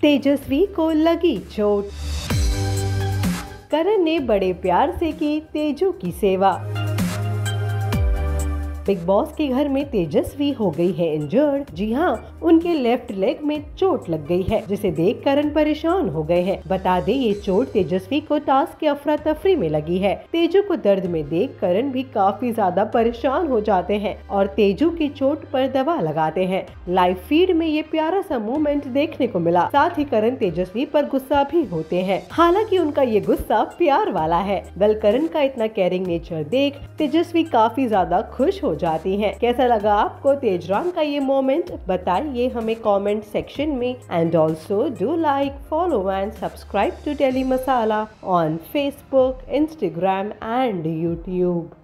तेजस्वी को लगी चोट। करण ने बड़े प्यार से की तेजू की सेवा। बिग बॉस के घर में तेजस्वी हो गई है इंजर्ड। जी हाँ, उनके लेफ्ट लेग में चोट लग गई है, जिसे देख करण परेशान हो गए हैं। बता दे ये चोट तेजस्वी को टास्क के अफरा तफरी में लगी है। तेजू को दर्द में देख करण भी काफी ज्यादा परेशान हो जाते हैं और तेजू की चोट पर दवा लगाते हैं। लाइव फीड में ये प्यारा सा मोमेंट देखने को मिला। साथ ही करण तेजस्वी पर गुस्सा भी होते हैं, हालांकि उनका ये गुस्सा प्यार वाला है। वेल, करण का इतना केयरिंग नेचर देख तेजस्वी काफी ज्यादा खुश हो जाती हैं। कैसा लगा आपको तेजराम का ये मोमेंट? बताइए हमें कमेंट सेक्शन में। And also do like, follow and subscribe to Daily Masala on Facebook, Instagram and YouTube.